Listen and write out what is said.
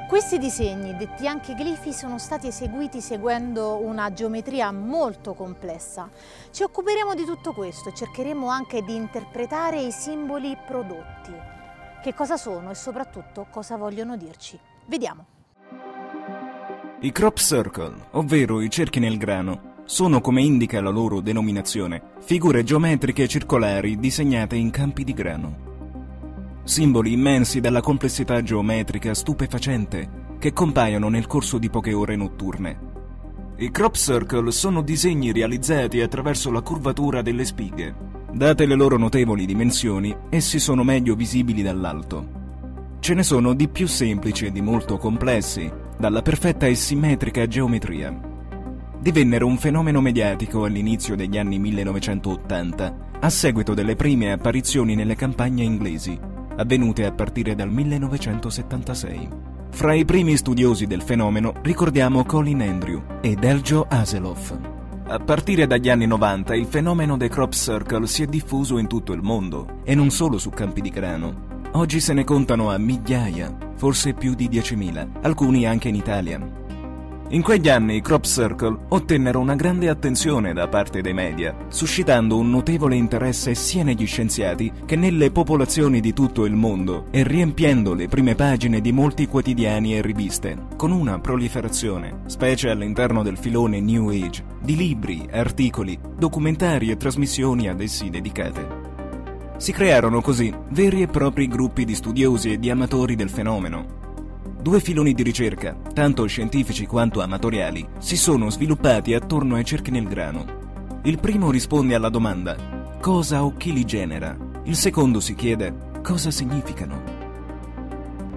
Questi disegni, detti anche glifi, sono stati eseguiti seguendo una geometria molto complessa. Ci occuperemo di tutto questo e cercheremo anche di interpretare i simboli prodotti. Che cosa sono e soprattutto cosa vogliono dirci? Vediamo. I crop circle, ovvero i cerchi nel grano, sono, come indica la loro denominazione, figure geometriche circolari disegnate in campi di grano. Simboli immensi dalla complessità geometrica stupefacente che compaiono nel corso di poche ore notturne. I crop circle sono disegni realizzati attraverso la curvatura delle spighe. Date le loro notevoli dimensioni, essi sono meglio visibili dall'alto. Ce ne sono di più semplici e di molto complessi, dalla perfetta e simmetrica geometria. Divennero un fenomeno mediatico all'inizio degli anni 1980, a seguito delle prime apparizioni nelle campagne inglesi, avvenute a partire dal 1976. Fra i primi studiosi del fenomeno ricordiamo Colin Andrew ed Eljo Haseloff. A partire dagli anni 90 il fenomeno dei crop circle si è diffuso in tutto il mondo, e non solo su campi di grano. Oggi se ne contano a migliaia, forse più di 10.000, alcuni anche in Italia. In quegli anni i crop circle ottennero una grande attenzione da parte dei media, suscitando un notevole interesse sia negli scienziati che nelle popolazioni di tutto il mondo e riempiendo le prime pagine di molti quotidiani e riviste, con una proliferazione, specie all'interno del filone New Age, di libri, articoli, documentari e trasmissioni ad essi dedicate. Si crearono così veri e propri gruppi di studiosi e di amatori del fenomeno. Due filoni di ricerca, tanto scientifici quanto amatoriali, si sono sviluppati attorno ai cerchi nel grano. Il primo risponde alla domanda: cosa o chi li genera? Il secondo si chiede: cosa significano?